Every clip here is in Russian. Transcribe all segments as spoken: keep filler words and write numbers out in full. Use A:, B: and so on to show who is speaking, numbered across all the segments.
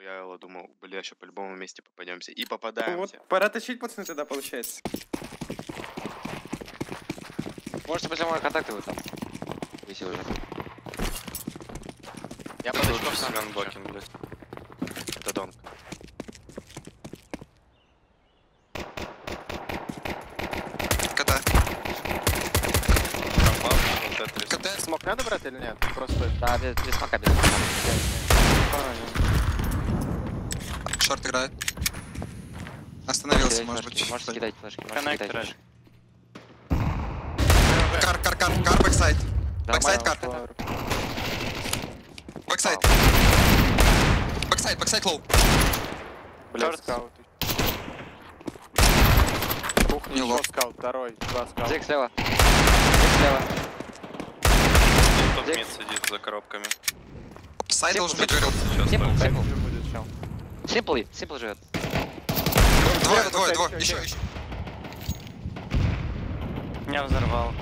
A: Я думал, бля, еще по-любому вместе попадемся. И попадаемся.
B: Вот, пора тащить, пацаны, тогда получается.
C: Можете после моих контакты вы там. Если уже.
A: Я подошел в Семен Бокин, блядь. Это Донг.
D: КТ.
E: КТ смог надо брать или нет? Просто...
C: Да, без, без смока, без смока.
D: Шорт играет. Остановился,
C: Кидать
D: может
C: флешки,
D: быть.
C: Можете кидать флешки, можете
E: Коннектор.
C: кидать флешки.
D: Кар, кар, кар, кар, бэксайд. Бэксайд, кар. Бэксайд. Бэксайд, бэксайд лоу.
E: Блядь, скаут. Кухня,
D: Не
E: еще
D: лох.
E: скаут, второй, два скаут.
C: Зик слева. Зик слева.
A: Тут мид сидит за коробками.
D: Сайд должен быть, говорил.
C: Симпл,
E: Как
C: симпл.
E: же будет чел?
C: Симпл, симпл живет.
D: Двое, двое, двое. Еще, еще.
E: Меня взорвал.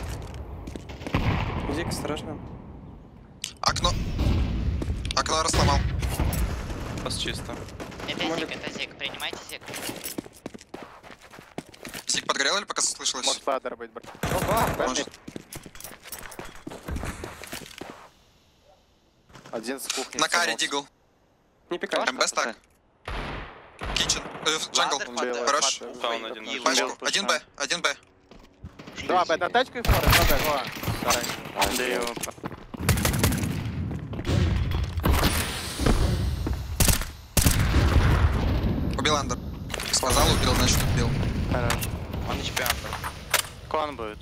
B: Зик, осторожно.
D: Окно. Окно разломал.
A: Пас чисто.
F: Это Зик, это Зик, принимайте Зик.
D: Зик подгорел или пока слышалось?
E: Может ладер быть, брат.
D: Может.
E: Один с кухни.
D: На каре дигл.
B: Не пикай.
D: МБ стак. Кичен. Джангл. Хорош.
A: Упал один.
F: И
D: Пачку.
F: убил.
D: Один Б. Один Б.
E: Два, б, на тачку и форы, два, б, два.
A: Да его.
D: Убил Андер. Сказал, убил, значит убил.
E: Хорош.
A: Он чемпион.
E: Кон будет.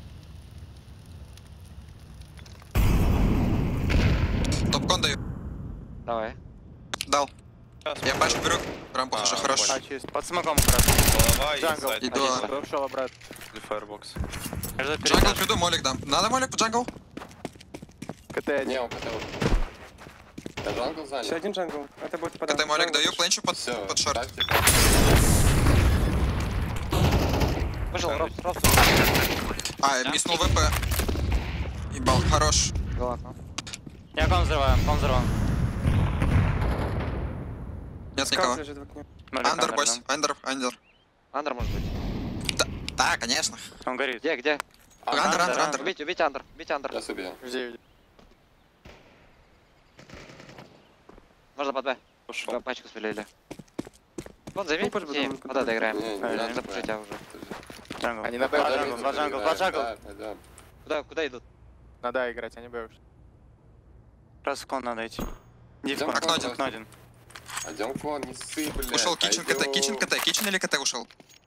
D: Топ-кон даю.
C: Давай.
D: Дал. Я башню беру. Рампус
A: А,
D: уже хорош.
E: А, чист. Под смоком как раз.
A: Голова и
E: Джангл.
A: сайд.
D: Иду.
E: Ушел обратно.
A: Или фаербокс.
D: Джангл приду, молик дам. Надо молик по джангл?
E: КТ один.
G: Не, он КТ. Я джангл
B: Все,
G: занял.
B: один джангл. Это будет подам.
D: КТ молик
B: Джангл.
D: даю, пленчу под,
G: Все,
D: под шорт.
G: ставьте.
C: Вышел, Робс, Робс.
D: А, миснул ВП. Ебал, хорош.
C: Ладно.
E: Я кон взрываю, кон взорван.
D: Нет
B: Скаут
D: никого.
B: лежит в окне.
D: Андер, бойс. Андер, андер.
C: Андер может быть.
D: Да, конечно.
E: Он горит.
C: Где, где?
D: Андер, андер, андер.
C: Убить, убить Андер, убить Андер.
G: Я убил.
E: Где?
C: Можно под Б.
A: Ушел.
C: Пачку спилили. Вон, займи.
B: Ну, пусть
C: И
B: потом-
C: куда доиграем?
G: Не, не надо.
C: Запушить тебя уже.
E: Джангл. Они на Б, два джангл, два джангл, два джангл.
C: Куда, куда идут?
E: Надо играть, они Б уж. Раз в кон надо идти. Иди в
G: Идем
E: кон.
G: в кон,
E: Окно
G: да.
E: один.
G: Идем кон, не ссы, блядь.
D: Ушел кичен КТ,
G: Пойдем.
D: кичен КТ, кичен или КТ ушел?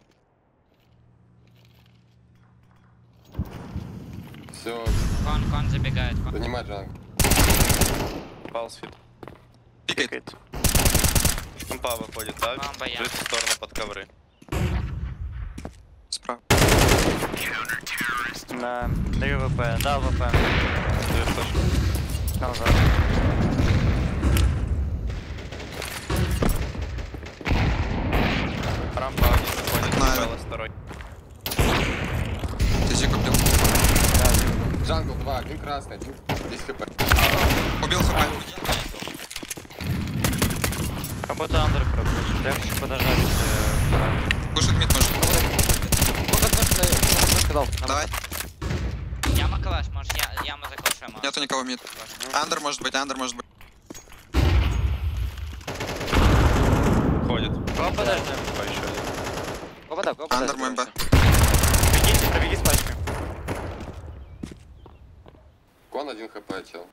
G: Все,
F: Кон, кон забегает, кон.
G: занимай джангл.
A: Палсфит.
D: Пикает.
E: Пикает.
A: Компа выходит, да?
F: Бомба я.
A: В эту сторону под ковры.
D: Справа.
E: Да, даю ВП, да, ВП.
A: Дает тоже.
E: Там за.
A: Рампа один выходит.
D: На,
A: Белла второй.
D: Ты Зик убил.
G: Джангл два, один красный, один десять хп.
D: Убил ХП.
E: Как будто Андер пропустит. Я хочу подождать. э,
D: Кушать мид может.
C: Вот так вот, сказал.
D: Давай.
F: Яма калаш, может я, яма за калашем. а?
D: Нету никого мид. Андер может быть, андер может быть.
A: Ходит.
E: Кого подождем?
A: По еще один.
C: Го вода, го
D: Андер мой Б.
E: Бегите, пробеги с пачкой.
G: Кон один хп, чел.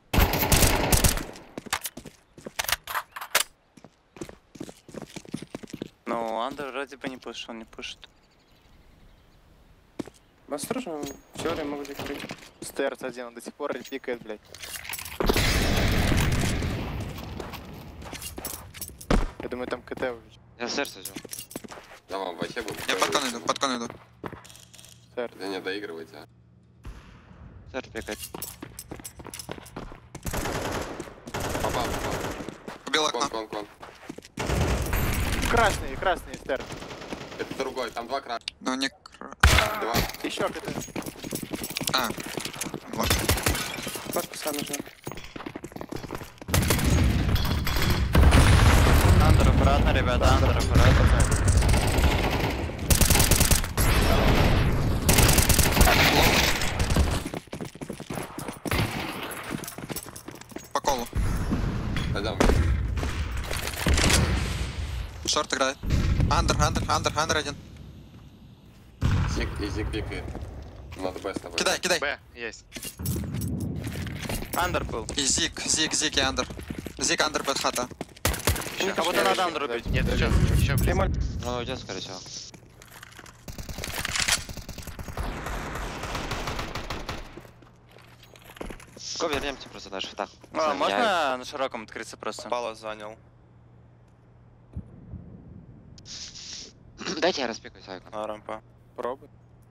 E: Ну, Андер вроде бы не пушит, он не пушит.
B: Осторожно, теория могут закрыть.
E: Стерц один, он до сих пор пикает, блядь. Я думаю, там КТ уже.
C: Я сердце взял.
G: Я вам вообще буду.
D: Я под кон иду, под кон иду.
E: Стерц.
G: Да не, доигрывайте, а.
C: Сердце пикать.
G: Попал, попал.
D: Убил
G: Кон,
D: окно.
G: кон, кон.
E: Красный, красный Стерц.
G: Это другой, там два красных.
D: Но не... кра-
G: Два.
E: Еще КТ.
D: А. Вот.
B: Пашка сам нужен.
E: Андер Аккуратно, ребята, андер, аккуратно.
D: По колу.
G: Пойдем.
D: Шорт играет. Андер, андер, андер, андер один.
G: Зиг и зиг пикает. Надо Б с тобой.
D: Кидай, кидай.
C: Б, есть.
E: Андер был.
D: И зиг, зиг, зиг и андер. Зиг, андер, бэт хата.
E: Кого-то надо андер убить.
C: Нет, еще, еще, блин.
B: Лимон.
C: Он уйдет, скорее всего. Го, вернемся просто дальше. Так.
E: А, можно на широком открыться просто?
A: Пала занял.
C: Дайте я распикаю сайку.
A: А, рампа.
E: Пробуй.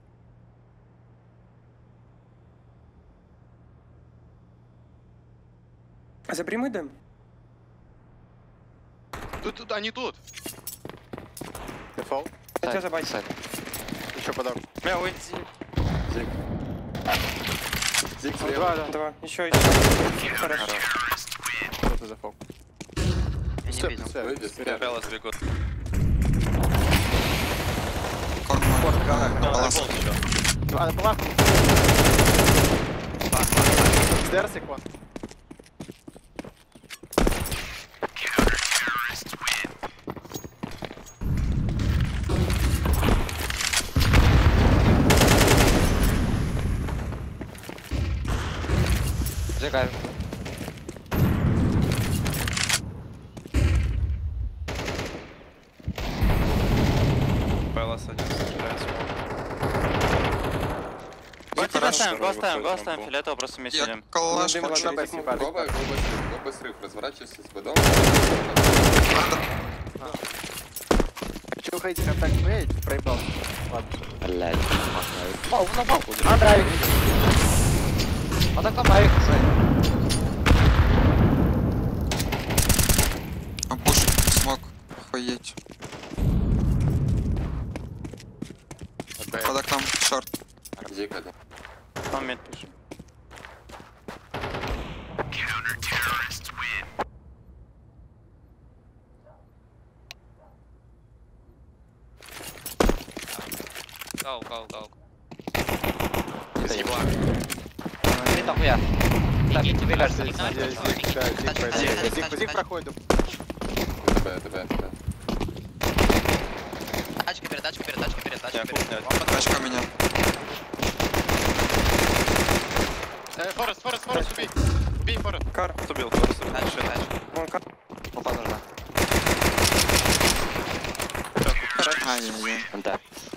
B: Забери мой дым.
C: Тут, тут, они тут.
E: Дефолт.
B: Я тебя забать.
E: Еще подал. Бля, уйди.
G: Зиг. Зиг
B: Два,
G: слева.
B: да, два. Еще, еще. Хорошо.
E: Что-то зафол.
F: Я не видел.
G: Выйди, спереди.
A: Пела сбегут.
D: Полос.
E: А, на плаху. Стерс и кон.
C: Зигаем.
A: Пела садится, кидает смог.
E: Го тебя ставим, го
A: Выходит
E: ставим, го
A: рампу.
E: ставим, фиолетово просто вместе
D: Я
E: идем.
D: калаш
B: Ну, дым,
D: хочу.
B: ладно,
G: Гоба,
B: рейд,
G: гоба, гоба срыв, гоба срыв. Разворачивайся с бедом.
E: Хочу уходить контакт, эй, проебал. Ладно.
C: Блядь.
E: Пау, на пау. Андравик.
C: А так там Марик,
D: А пуш, смог. Охуеть. Подок там, шорт.
G: Зиг один.
E: Там мед пишу.
F: Гоу, гоу, гоу.
C: Ты нахуя.
F: Беги, тебе
C: кажется,
F: кажется,
C: здесь
F: не знаю,
E: Зиг, да, зиг
F: Тачка,
E: пройдет.
F: тачка,
E: Зиг,
F: тачка,
E: зиг
F: тачка.
E: проходит.
G: Б, Б, Б.
F: Тачка перед, тачка перед, тачка перед, тачка
A: Я
F: перед.
A: кухня.
D: Тачка у меня.
C: Форест, Форест, Форест, убей. Убей, Форест.
B: Кар.
A: Убил, просто.
F: Тачка, тачка.
B: Вон кар.
C: Попа нужна.
D: Ай-яй-яй.
C: Да.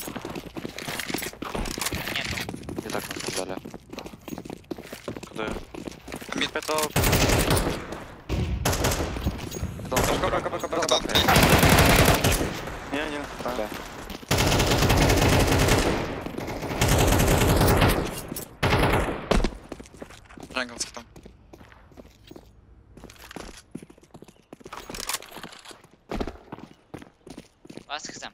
F: Нету.
C: Не так нас сказали.
A: Куда я?
D: Мид.
E: Готов.
B: Коба, коба, коба,
D: Дал
B: коба.
D: три.
E: Не один.
C: Да.
D: Джанглский там.
F: Вас хз.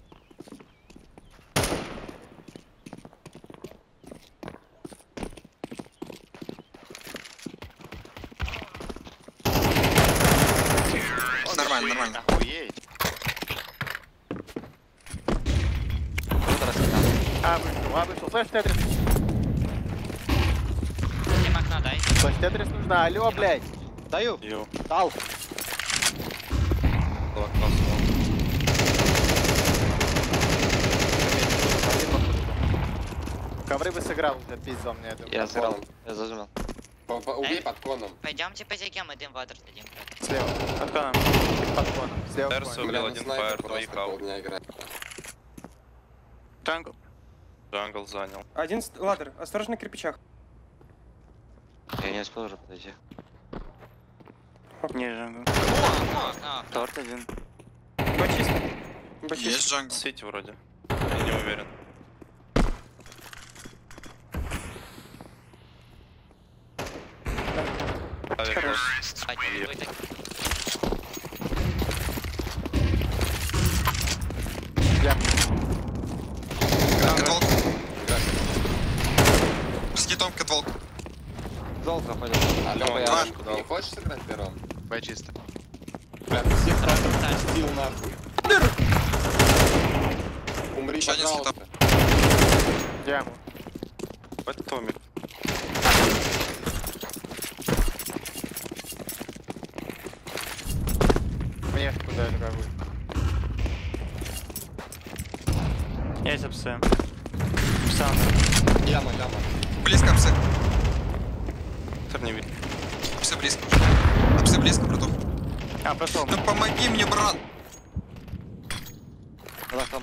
D: Нормально, нормально.
C: Охуеть.
E: А, вышел, а, вышел. Флэш тетрис.
F: Дим окна дай.
E: Флэш тетрис нужна. Алло, блядь. Даю.
A: Ю.
E: Дал.
A: Лок, смог.
E: Ковры бы сыграл, для пиздал мне это.
C: Я сыграл. Я зажимал.
G: По- по- Убей под коном.
F: Пойдемте по зиге, мы дым в адрес дадим.
E: Слева. Под коном. Под коном. Слева.
A: Терс
E: под коном.
A: убил
G: Бля,
A: один
G: снайпер
A: фаер,
G: просто
A: двоих ау.
G: полдня играет.
E: Джангл.
A: Джангл занял.
B: Один с- ладер. Осторожно на кирпичах.
C: Я не успел уже подойти.
E: Не, джангл.
F: О, окно.
E: Торт один.
B: Б чисто. Б чисто.
D: Есть джангл.
A: Сити вроде. Я не уверен. Авик
B: Хорош.
A: класс.
F: Один,
A: Ой.
F: твой так.
E: Я.
D: Кэтволк. С хитом кэтволк.
C: Зол заходит.
G: Алло,
A: Давай,
G: я
D: два.
G: не хочешь сыграть первым?
C: Б чисто.
G: Бля, ты всех
F: Сразу ставь.
G: стил на нахуй. Умри,
D: Еще один
G: пожалуйста.
E: Яму.
A: Бать Томик.
E: Мне куда или какой? Есть псы. Сам.
G: Яма, яма.
D: Близко псы.
A: Тер не видит.
D: Псы близко. А псы близко, братух.
E: А, прошел.
D: Ну помоги мне, брат.
C: Да, там.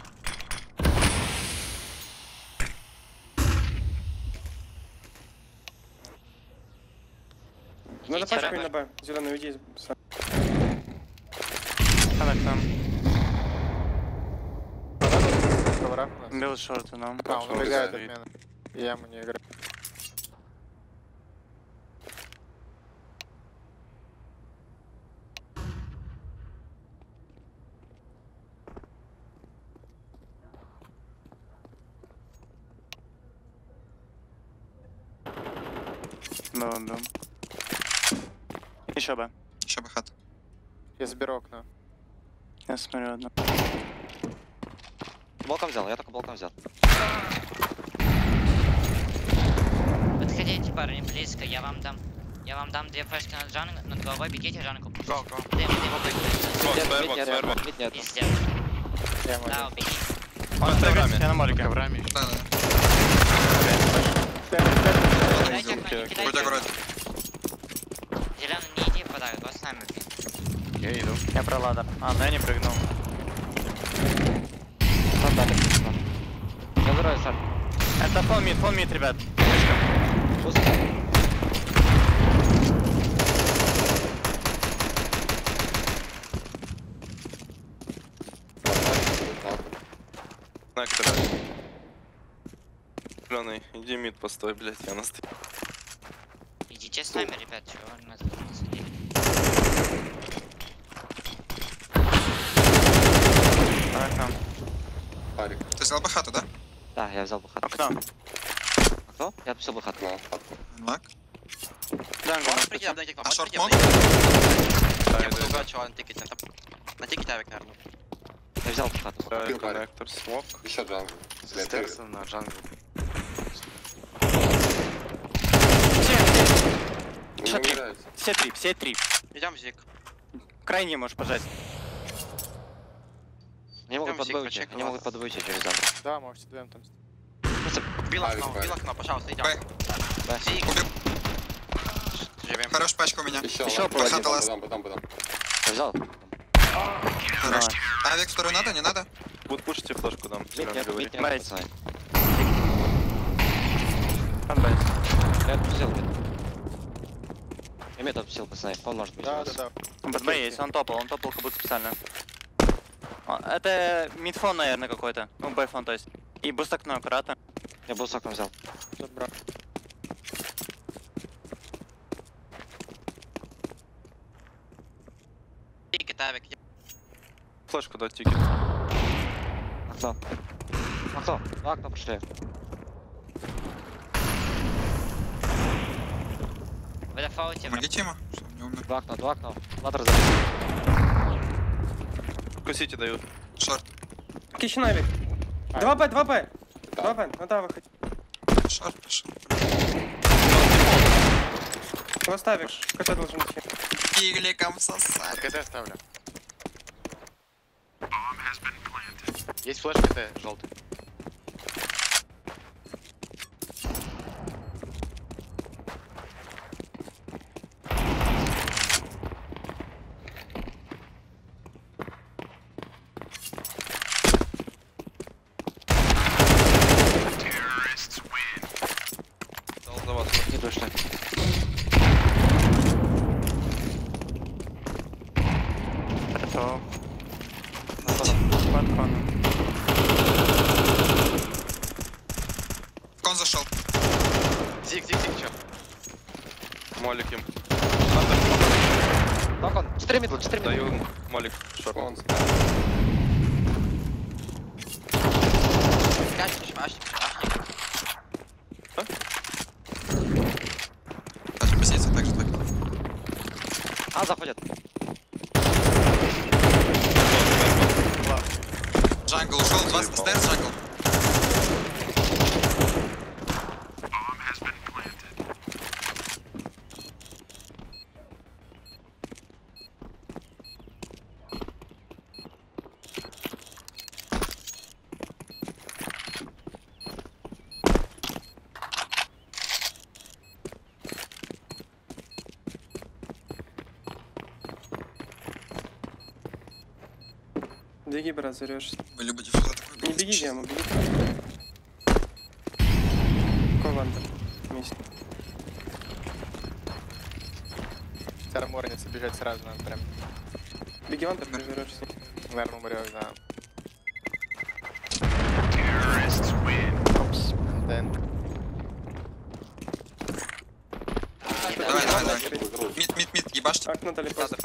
B: Надо
F: Идите,
B: пачку
F: Рэбер.
B: на Б. Зеленый, уйди. сам.
E: Она там. Бил шорты нам.
G: А, он убегает от
E: меня. Яму не играю. Да, да. Еще бы.
D: Еще бы хат.
E: Я заберу окно. Я смотрю одно.
C: Блоком взял, я только блоком взял.
F: Подходите, парни, близко, я вам дам. Я вам дам две флешки над Джан, над головой, бегите Жанку.
E: Го, го.
F: Дым, дым, дым.
A: Вот,
C: Нет,
A: свербок,
C: нет, нет,
A: свербок.
C: нет, нет.
F: Пиздец.
E: Яму
F: Да,
E: один.
F: убегите.
E: Он прыгает, я на молике.
D: Да, да.
F: Кидайте окно, не
D: Будь
F: кидайте
D: аккуратен.
F: окно. Зеленый, не иди в подарок, вот с нами, блин.
E: Я иду. Я про ладер. А, но я не прыгнул.
C: Там дали. Я забираю сар.
E: Это фол мид, фол мид, ребят.
C: Пусть.
A: Нектор. Зеленый, иди мид постой, блядь, я на стыке.
F: Идите с нами, ребят, чего вы нас тут сидите?
E: Окно.
G: Парик.
D: Ты взял бы хату, да?
C: Да, я взял бы хат.
E: Окно.
C: А кто? Я отпустил бы хат.
G: На хатку.
D: Лак.
E: Джангл.
H: Можешь прийти, на тикет,
D: А
H: можешь
D: шорт
H: прийти,
D: мод?
H: на
A: Да,
H: Я буду
A: иду.
H: убивать чела на тикете. На тикете авик, наверное.
C: Я взял бы хат.
A: Да,
G: Убил парик.
A: коннектор, смог.
G: Еще джангл. След.
A: Стерсон на джангл.
G: Не
E: Шатри.
G: умирайте.
E: Все три, все три.
H: Идем зик.
E: Крайний можешь пожать.
C: Они могут
H: Там зиг,
C: подбывать,
H: почекай,
C: они могут
H: ладно.
C: подбывать через замбру.
E: Да, можете двем там.
H: Бил
G: Авик,
H: окно,
G: парик.
H: бил окно, пожалуйста, идем.
D: Б.
C: Да.
H: Зик,
D: Убил.
H: живем.
D: Хорошая пачка у меня.
G: Еще
C: Еще
G: лак.
C: по
D: один.
G: Потом, потом, потом, потом.
C: Я взял.
D: Хорош. Авик второй надо, не надо?
A: Вот пушите флешку дам,
C: Мид
A: зеленый
C: нет,
A: говори.
C: мид нет,
E: Мейт.
C: пацаны.
E: Фанбейс.
C: Я отпустил мид. Я мид отпустил, пацаны. Он может быть у вас.
E: да. БДБ есть, он топал, он топал как будто специально. О, это мидфон, наверное, какой-то. Ну, бэйфон, то есть. И буст окно аккуратно.
C: Я был соком взял.
H: Тикет, авик.
A: Флешку дать тикет.
C: Окно. Окно. Два окна пошли.
F: Вы дефаулте,
D: Помогите ему, чтобы не умер.
C: Два окна, два окна. Ладер забил.
A: Кусите дают.
D: Шорт.
B: Кичен авик. два Б, два Б. два Б, ну да, выходи.
D: Шорт пошел.
B: Ласт авик. КТ должен идти.
D: Гигликом сосать.
E: КТ ставлю. Есть флеш КТ, желтый.
A: Дал за вас.
C: Не душно.
E: Это... Под коном.
D: В кон зашел.
H: Зик, зик, зик, чё?
A: Молик им.
C: Так он. Четыре мидла, четыре мидла.
A: Даю молик. Шорт.
G: Он
H: Аш, аш, аш.
D: Даже позиция так же так.
C: А, заходят.
D: Джангл ушел, два стейрс, джангл.
B: Беги, брат, зарешься.
D: Вы любите что такое?
B: Не беги, Гема, беги. Какой вандер? Вместе.
I: Терморница бежать сразу надо прям.
B: Беги, вандер, переверешься.
I: Наверное, умрёшь, да. Дэн.
D: Давай, давай, давай. Мид, мид, мид, ебашьте.
B: Окно дали просто.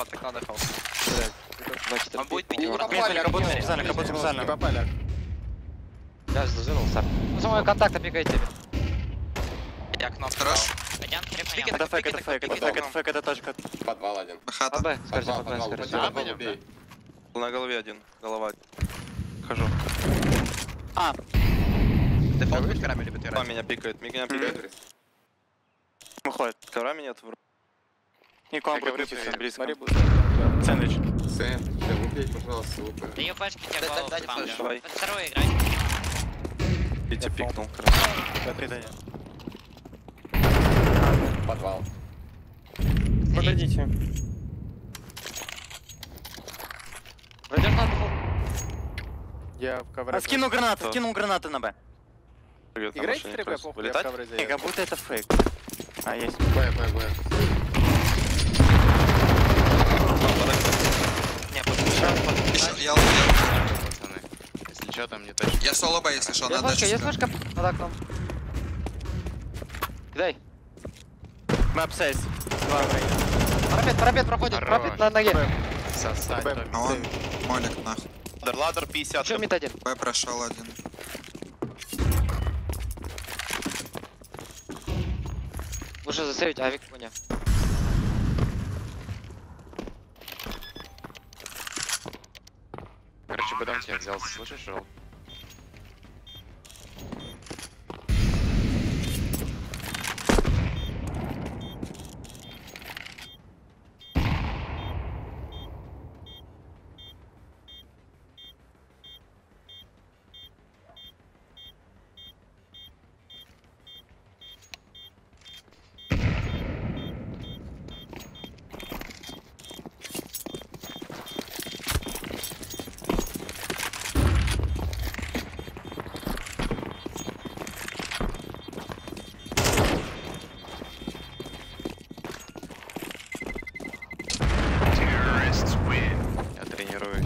H: Он будет пить.
G: Не
H: его
G: попали,
E: Принципе, как будто
G: Артём.
E: специально, как будто
I: Не
E: специально.
I: попали.
C: Я задвинул старт. Ну, самого контакта пикайте.
H: Я кнопку
D: Хорош.
F: Пойдем трипнем.
E: Это фейк, это фейк, это фейк, это фейк, это точка.
G: Подвал один.
D: Хата.
C: АБ, скажите,
G: Подвал,
C: АБ,
G: подвал,
C: скажите.
G: подвал,
H: А,
G: подвал,
H: пойдем,
G: убей.
A: На голове один. Голова. Хожу.
E: А,
H: Дефолт будет коврами либо ты
A: Два меня пикает. Меня пикает.
E: выходит.
A: Коврами нет. вроде.
E: И к вам
I: Я
E: будет
I: говорю,
E: крутиться
I: привет.
E: близко.
I: Смотри, будет.
E: Сэндвич.
G: Сэн, да убей, пожалуйста, лупы.
F: Даю пачки тебе
H: Да,
F: голову
H: да, да,
F: спамлю.
A: давай.
F: Под вторую играй.
A: Витя пикнул.
E: Предание.
G: Подвал.
B: Подойдите.
C: Пройдешь на двух.
I: Я в ковре.
E: А, скинул гранату, скинул гранаты на Б.
I: Играйте в три Б, похуй, я в
A: Вылетать?
I: ковре
E: Не,
I: заеду.
E: как будто это фейк. А, есть.
G: Б, Б, Б.
H: Не, под
D: Еще, я я-
H: пацаны. Если что, там не точно.
D: я соло Б, если что,
C: Есть
D: на
C: флешка, есть
D: даче.
C: флешка под окном. Кидай.
E: Мы обсейс. Два Б.
C: Парапет, парапет проходит,
H: Хорош.
C: парапет на ноге.
H: Сосать.
I: Б.
D: А он молик нахуй.
A: Ладер пятьдесят.
C: Че мид один?
D: Б прошел один.
C: Лучше засейвить авик, понял.
H: Короче, бедом тебя взял, слышишь, Ролл? Я тренируюсь.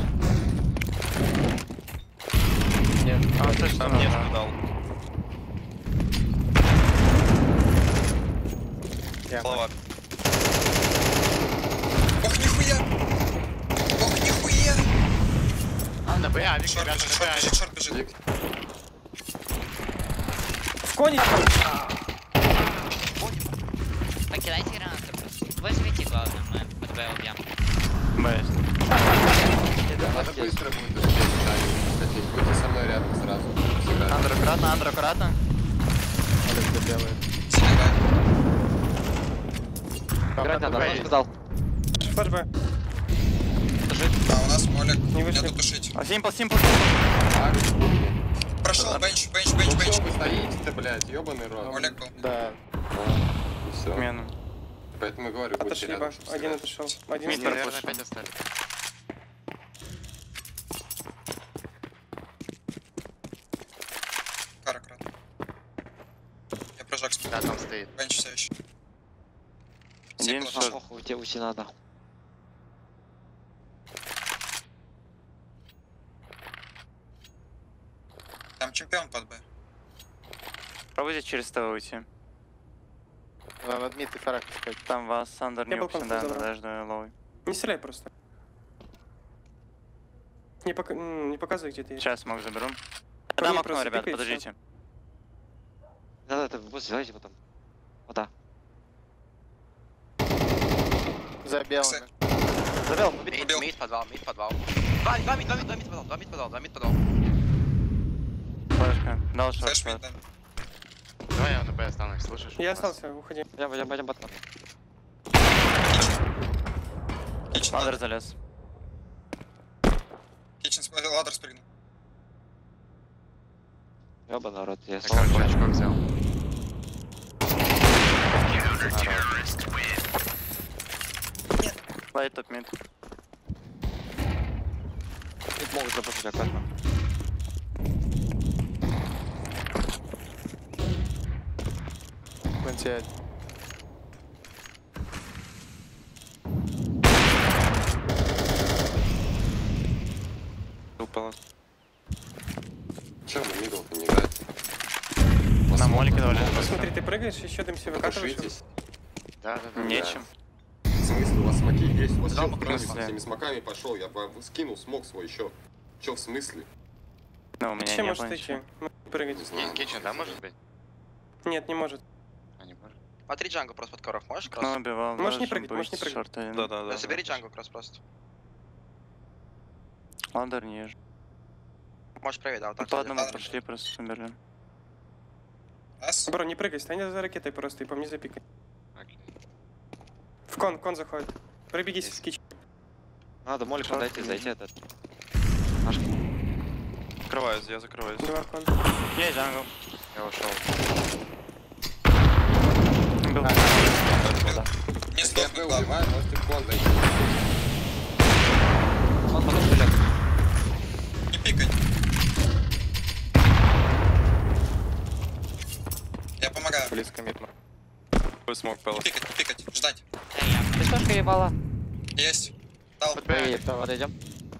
E: Нет. А, ты что?
A: Там мне дал.
I: Я.
A: Голова.
D: Ох, нихуя! Ох, нихуя!
H: А, на Б, авик,
D: Шорт
H: ребята,
D: бежит,
H: на Б,
D: шорт бежит, шорт бежит.
B: В коне.
F: Покидайте гранату просто. Возьмите главное, мы под Б убьем.
E: Б есть.
G: Надо быстро будет успеть, Таня. Кстати, будьте со мной рядом сразу. Сыграть.
E: Андер аккуратно, Андер аккуратно.
I: Олег делает.
D: Синяя
C: Играть надо, флешку дал.
B: Флэш Б.
D: Да, у нас молик.
B: Не вышли.
D: Нету тушить.
E: А, симпл, симпл.
G: А,
D: Прошел бенч, бенч, бенч,
G: ну
D: бенч.
G: что вы стоите-то, блядь, ёбаный рот.
D: Молик был.
I: Да.
G: И всё.
E: Смену.
G: Поэтому и говорю, будьте
B: Отошли
G: рядом.
B: Б.
G: чтобы
B: Один
G: сыграть.
B: отошел. Один
E: Мид,
B: второй.
H: наверное, опять остались.
D: Кара, крат. Я прожак
H: Да, там стоит.
D: бенч все еще.
E: Один
D: Симпл.
E: шорт.
C: Похуй, тебе уйти надо.
D: Там чемпион под Б.
E: Пробуйте через ТВ уйти.
I: Надо над мид и фарах искать.
E: Там вас Андер
B: Я
E: не
B: был
E: упсен,
B: конфуз
E: да,
B: забрал.
E: подожди, ловый.
B: Не стреляй просто. Не, пока... м, не показывай, где ты есть.
E: Сейчас мог заберу.
B: По
E: Дам
B: мне
E: окно,
B: просто
E: ребят,
B: пикай,
E: подождите.
C: Да-да, ты вот сделайте потом. Вот так.
I: За белыми.
C: Забел, победил.
H: Мид, мид, подвал, мид, подвал. Два, два мид, два мид, два мид, подвал, два мид, подвал, два мид, подвал.
E: Хаешка. Дал шорт.
D: Флэш мид, да.
H: Давай я на Б останусь, слышишь?
B: Я остался, уходи.
C: Я пойдем, пойдем батон.
D: Кичен,
E: Ладер залез.
D: Кичен, смотри, ладер спрыгнул.
C: Ёба народ, я
H: Я,
C: слава.
H: короче, очко взял.
E: Лайт топ мид.
C: Тут могут запушить аккуратно.
I: Контиать.
A: Упала.
G: Че вы мидл-то не играете?
E: На молике давали.
B: Смотри, ты прыгаешь, еще дым все выкатываешь.
G: Потушитесь.
H: Да, да, да.
E: Нечем.
G: В смысле, у вас смоки есть? У вас
E: Да,
G: чё,
E: в
G: в кране
E: смысле?
G: с этими смоками пошел, я бы скинул смог свой еще. Че в смысле?
E: Ну, у меня
B: Чем
E: не
B: может
E: было
B: идти?
E: ничего.
G: Не
B: Прыгать.
G: знаю.
H: Кичен, да, может быть?
B: Нет, не может.
H: А, не может.
J: Смотри Джангу просто под коров, можешь
E: Ну,
J: кросс?
E: убивал.
B: Можешь не
E: должен
B: прыгать, можешь не
E: быть
B: прыгать.
E: шорт один.
A: Да, да,
J: Да
A: да.
J: забери Джангу кросс просто.
E: Ладер ниже.
J: Можешь проверить, да, вот так.
E: По одному
J: Ладер.
E: пошли просто в Берлин.
D: Раз.
B: Бро, не прыгай, стань за ракетой просто и по мне запикай.
H: Окей.
B: В кон, кон заходит. Пробегись
H: Есть.
B: с кич.
C: Надо молик
E: Шорт
C: подойти,
E: мид.
C: зайти этот.
A: Закрываюсь, я закрываюсь.
B: Два кон.
E: Есть джангл.
H: Я ушел.
E: Был.
D: Не
G: Если я Б
D: сдохнул, главное.
G: убиваю, можете в кон зайти.
C: Он потом стреляет.
D: Не пикай. Я помогаю.
I: Близко мид.
A: Вы смог
D: Не
A: пэлас.
D: пикать, не пикать. Ждать.
F: Да, я.
C: Пистошка ебала.
D: Есть. Дал.
C: Эй, подойдем.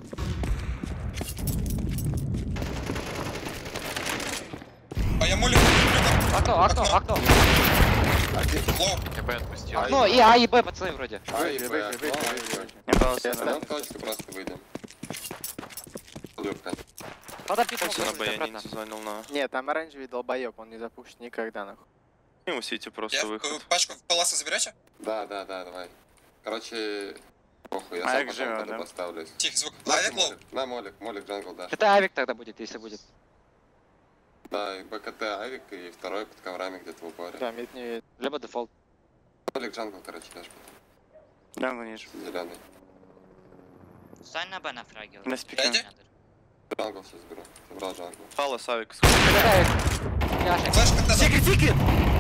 D: А я молю.
C: Окно, окно, окно.
D: Лоу.
H: Я Б отпустил.
C: Окно и А, и Б, пацаны, вроде.
G: А, и
I: Выйди,
G: Б,
I: выйди, выйди,
G: окно,
I: выйди.
G: и Б.
E: Не палас.
I: Я
G: Пойдем точку просто выйдем. Лёгко.
C: Надо пить
A: Кстати, на Б я не
C: обратно.
A: зазвонил на...
I: Нет, там оранжевый долбоёб, он не запушит никогда, нахуй.
A: Не усите просто
D: Я
A: выход.
D: в- пачку паласа заберете?
G: Да, да, да, давай. Короче, похуй, я
E: А
G: сам
E: як
G: потом
E: живо,
G: тогда
E: да?
G: поставлюсь.
D: Тихо, звук.
G: На,
D: Авик лоу.
G: молик, на молик, молик джангл дашь.
C: Это авик тогда будет, если будет.
G: Да, и БКТ авик, и второй под коврами где-то в упоре.
I: Да, мид не видит.
C: Либо дефолт.
G: Молик джангл, короче, дашь
E: Джангл ниже.
G: зеленый.
F: Стань на Б на фраге.
E: На спике.
D: Реди?
G: Джангл сейчас беру. Забрал джангл.
A: Палас, авик.
C: Это авик. Яшек.
D: Флэш когда дал?
E: Секрет, секрет!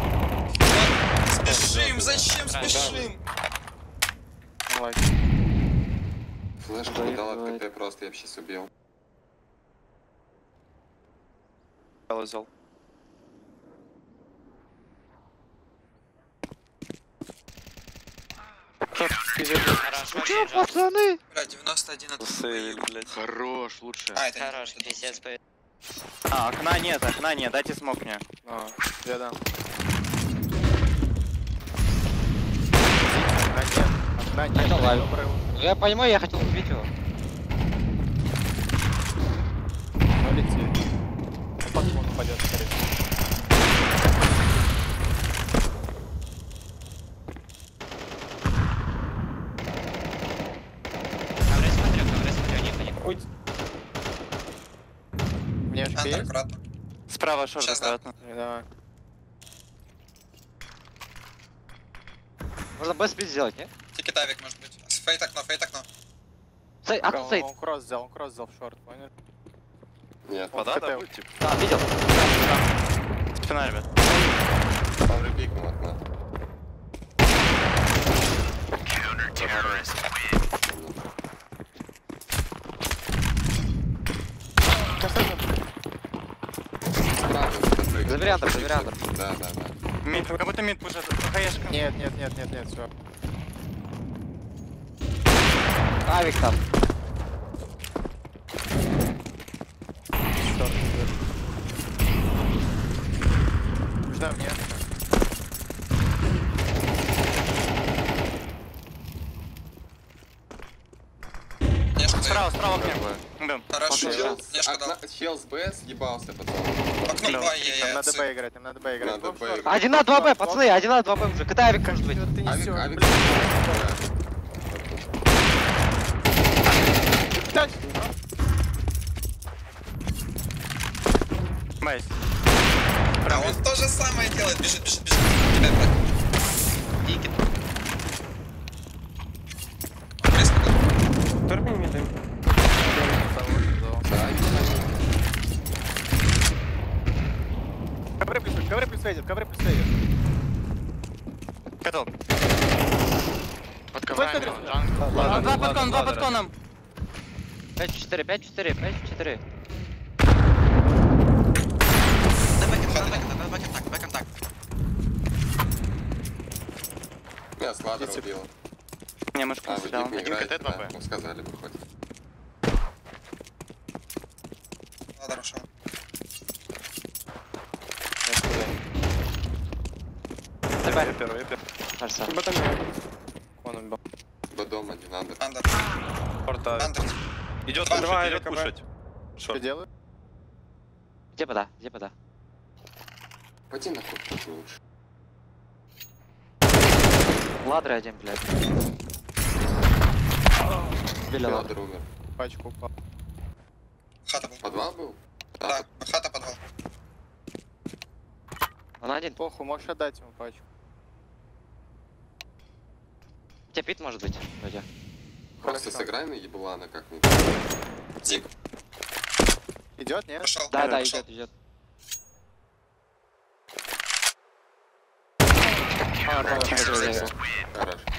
D: Спешим, зачем спешим?
I: Лайк.
G: Флешку
C: Давай,
G: дал
C: давай.
G: от КТ просто, я бы сейчас убил.
A: Палас взял.
F: Хорош,
C: Ну чё,
F: вообще жёстко.
C: пацаны?
D: Бля, девяносто один от...
A: Засейвили, блядь.
H: Хорош, лучше.
D: А, это не
F: Хорош,
D: это
F: пиздец. по-
E: А, окна нет, окна нет, дайте смог мне.
I: А, я дам. Окна нет. Окна нет.
C: Это лайв.
I: Доброе утро.
C: Ну я понимаю, я хотел убить его.
I: Ну, лети. Он под кон упадет, скорее всего.
F: Ковры смотрю, ковры смотрю, не понял.
B: Ой,
I: Мне
D: Андер,
I: успеет?
D: аккуратно.
E: Справа шорт
D: Сейчас, да.
E: аккуратно.
I: Не, давай.
C: Можно Б спид сделать, не?
D: Тикет авик может быть. Фейт окно, фейт окно.
C: Сей, окно
I: Он,
C: сейт.
I: он кросс взял, он кросс взял в шорт, понял?
G: Нет,
I: Он
A: Вода,
I: ХТ.
A: да, будет, типа?
C: Да, видел.
E: Спина, ребят.
G: там репикнул окно. Справа кто-то прыгает.
C: За вариантом, за вариантом.
G: Да, да, да.
E: Мид, как будто мид пушит. Хаешка.
I: Нет, нет, нет, нет, нет, все.
C: Авик там.
I: Шорт. Ждем, нет?
D: Нежка
E: Справа,
D: дает.
E: справа окне. Бэм.
D: Хорошо,
G: Чел,
D: Нежка дал.
G: окна- чел с Б съебался, пацан.
D: Окно
E: Да.
D: два, я,
I: Нам
D: я,
I: надо Б играть, нам надо Б играть.
G: Надо
I: Гоп,
G: Б
I: шорт.
G: играть.
C: Один на два Б, пацаны, один на два Б уже. Это авик может быть.
I: Что ты
G: Авик,
I: несёшь,
G: авик.
I: блин?
G: Да.
I: Блядь!
E: Мейс.
D: Да, он то же самое делает, бежит, бежит, бежит. Тебя брат. Дикий. Близко.
B: Турбин не дым.
I: Ковры плюс, ковры плюс вейдер, ковры плюс вейдер.
E: Котел.
H: Под коврами,
I: Точно,
H: он джангл.
E: Два под кон, два под коном.
C: пять четыре, пять четыре, пять четыре.
D: Дай бэкэнд, дай бэкэнд, дай бэкэнд так, бэкэнд так.
G: Я с ладера убил.
E: Не, мышку
G: А,
E: не
G: вы
E: стрелял.
G: не
H: Один
G: играете,
H: КТ, два
G: да?
H: Б.
G: Ну, сказали бы хоть.
D: Ладно, ушел.
C: Давай.
I: Первый, я первый.
C: Арса.
B: Ботом.
I: Он убил.
G: Б-дом один, андер.
D: Андер.
I: Порта.
D: Андер.
A: Идет
B: Два
A: пушить, идет
B: АВК.
A: пушить.
I: Что делаю?
C: Где пода? Где пода?
G: Пойди на ход тоже лучше.
C: Ладры один, блядь. Били ладры.
G: Ладер умер.
I: Пачку упал.
D: Хата был.
G: Подвал был?
D: Да, хата подвал.
C: Он один.
I: Похуй, можешь отдать ему пачку.
C: У тебя пит может быть? Вроде.
G: Просто сыграй на еблана как-нибудь.
D: Зиг.
I: Идет, нет?
D: Пошел.
C: Да, да,
D: пошел.
C: идет, идет.
I: А,
C: Хорошо.
G: Хорош.